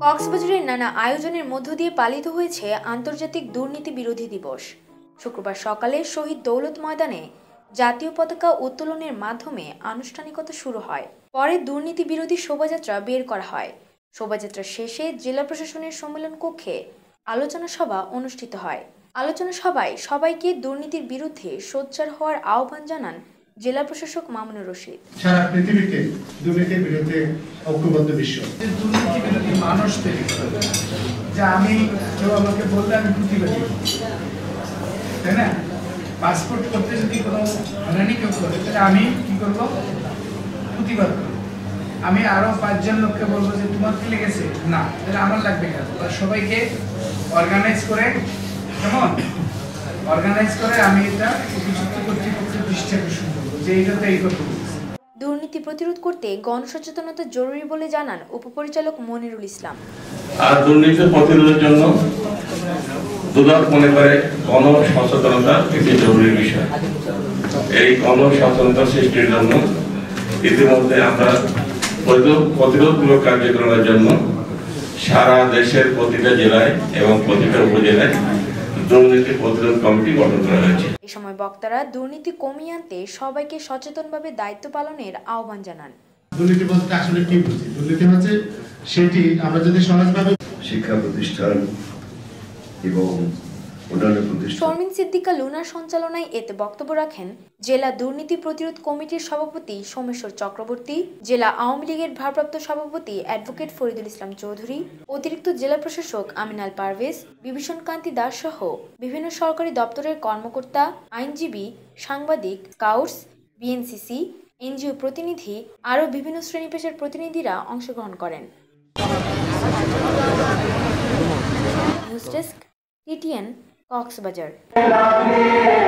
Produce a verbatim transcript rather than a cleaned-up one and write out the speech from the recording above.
কক্সবাজারের নানা আয়োজনের মধ্য দিয়ে পালিত হয়েছে আন্তর্জাতিক দুর্নীতি বিরোধী দিবস। শুক্রবার সকালে শহীদ দৌলত ময়দানে জাতীয় পতাকা উত্তোলনের মাধ্যমে আনুষ্ঠানিকতা শুরু হয়। পরে দুর্নীতি বিরোধী শোভাযাত্রা বের করা হয়। শোভাযাত্রা শেষে জেলা প্রশাসনের সম্মেলন কক্ষে আলোচনা সভা অনুষ্ঠিত হয়। আলোচনা সভায় সবাইকে দুর্নীতির বিরুদ্ধে সোচ্চার হওয়ার আহ্বান জানান জেলা প্রশাসক মামুনুর রশিদ। সারা পৃথিবীতে দুর্নীতির বিরুদ্ধে ঐক্যবদ্ধ বিশ্ব, দুর্নীতি বিরোধী মানুষ তৈরি করবে, যা আমি কেউ আমাকে বললে আমি প্রতিবাদী, তাই না? পাসপোর্ট করতে যদি কোনো হয়রানি কেউ করে তাহলে আমি কি করব? প্রতিবাদ করব। আমি আরো পাঁচজন লোককে বলবো যে তোমার কি লেগেছে, না তাহলে আমার লাগবে কেন? সবাইকে অর্গানাইজ করে, কেমন অর্গানাইজ করে আমি এটা উপযুক্ত কর্তৃপক্ষের দৃষ্টি আকর্ষণ করবো যে এইটাতে এই করতে। দুর্নীতি প্রতিরোধ করতে গণসচেতনতা জরুরি বলে জানান উপপরিচালক মনিরুল ইসলাম। আর দুর্নীতি প্রতিরোধের জন্য দুদক মনে করে গণসচেতনতা একটি জরুরি বিষয়। এই গণসচেতনতা সৃষ্টির জন্য ইতিমধ্যে আমরা প্রতিরোধমূলক কার্যক্রমের জন্য সারা দেশের প্রতিটা জেলায় এবং প্রতিটা উপজেলায় দুর্নীতি প্রতিরোধ কমিটি গঠন করা হয়েছে। এ সময় বক্তারা দুর্নীতি কমিয়ে আনতে সবাইকে সচেতনভাবে দায়িত্ব পালনের আহ্বান জানান। দুর্নীতি বলতে আসলে কি বুঝি? দুর্নীতি হচ্ছে সেটি আমরা যদি সহজভাবে শিক্ষা প্রতিষ্ঠান এবং শর্মিন সিদ্দিকা লুনার সঞ্চালনায় এতে বক্তব্য রাখেন জেলা দুর্নীতি প্রতিরোধ কমিটির সভাপতি সোমেশ্বর চক্রবর্তী, জেলা আওয়ামী লীগের ভারপ্রাপ্ত সভাপতি অ্যাডভোকেট ফরিদুল ইসলাম চৌধুরী, অতিরিক্ত জেলা প্রশাসক আমিনাল পারভেজ, বিভীষণ কান্তি দাস সহ বিভিন্ন সরকারি দপ্তরের কর্মকর্তা, আইনজীবী, সাংবাদিক, স্কাউটস, বিএনসিসি, এনজিও প্রতিনিধি আরও বিভিন্ন শ্রেণী পেশার প্রতিনিধিরা অংশগ্রহণ করেন। News desk, TTN, Cox's Bazar.